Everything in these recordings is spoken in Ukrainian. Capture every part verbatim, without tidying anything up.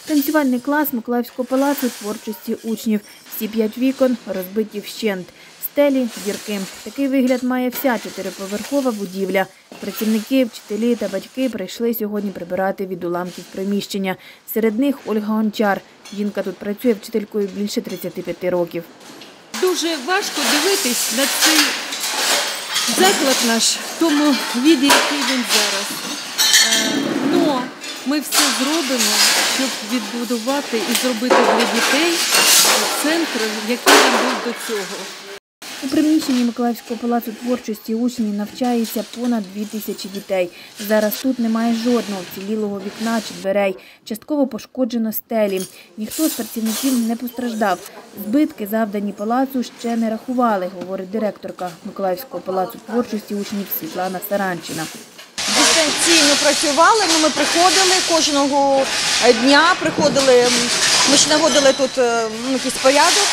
Танцювальний клас Миколаївського палацу творчості учнів. Всі п'ять вікон розбиті вщент. Стелі – дірки. Такий вигляд має вся чотириповерхова будівля. Працівники, вчителі та батьки прийшли сьогодні прибирати від уламків приміщення. Серед них Ольга Гончар. Жінка тут працює вчителькою більше тридцяти п'яти років. Дуже важко дивитись на цей заклад наш в тому віді, який він зараз. Но ми все зробимо, щоб відбудувати і зробити для дітей центр, який він був до цього. У приміщенні Миколаївського палацу творчості учнів навчається понад дві тисячі дітей. Зараз тут немає жодного вцілілого вікна чи дверей. Частково пошкоджено стелі. Ніхто з працівників не постраждав. Збитки, завдані палацу, ще не рахували, говорить директорка Миколаївського палацу творчості учнів Світлана Саранчина. Дистанційно працювали, ми приходили кожного дня, приходили, ми ще наводили тут ну, якийсь порядок.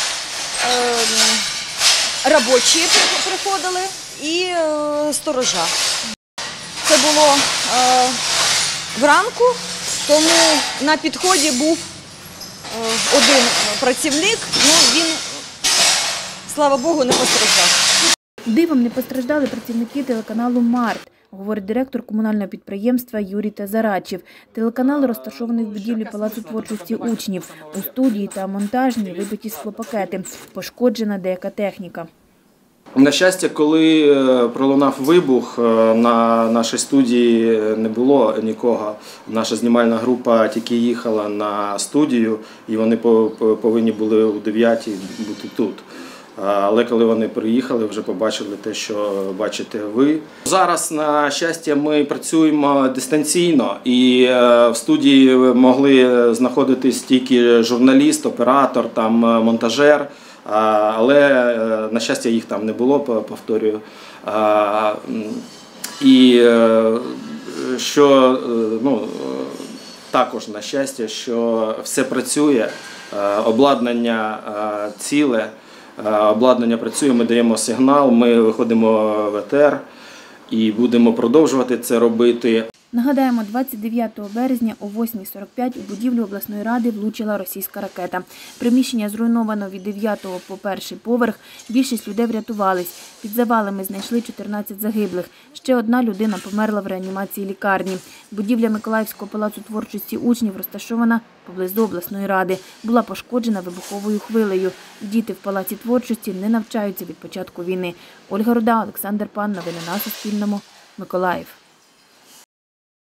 Робочі приходили і е, сторожа. Це було е, вранку, тому на підході був е, один працівник, ну він, слава Богу, не постраждав. Дивом не постраждали працівники телеканалу «Март», говорить директор комунального підприємства Юрій Тазарачів. Телеканал розташований в будівлі Палацу творчості учнів. У студії та монтажні вибиті склопакети. Пошкоджена деяка техніка. На щастя, коли пролунав вибух, на нашій студії не було нікого. Наша знімальна група тільки їхала на студію, і вони повинні були о дев'ятій бути тут. Але коли вони приїхали, вже побачили те, що бачите ви. Зараз, на щастя, ми працюємо дистанційно, і в студії могли знаходитись тільки журналіст, оператор, там, монтажер. Але, на щастя, їх там не було, повторюю. І що, ну, також, на щастя, що все працює, обладнання ціле, обладнання працює, ми даємо сигнал, ми виходимо в етер і будемо продовжувати це робити. Нагадаємо, двадцять дев'ятого березня о восьмій сорок п'ять у будівлю обласної ради влучила російська ракета. Приміщення зруйновано від дев'ятого по перший поверх. Більшість людей врятувались. Під завалами знайшли чотирнадцять загиблих. Ще одна людина померла в реанімації лікарні. Будівля Миколаївського палацу творчості учнів розташована поблизу обласної ради. Була пошкоджена вибуховою хвилею. Діти в палаці творчості не навчаються від початку війни. Ольга Руда, Олександр Пан. Новини на Суспільному. Миколаїв.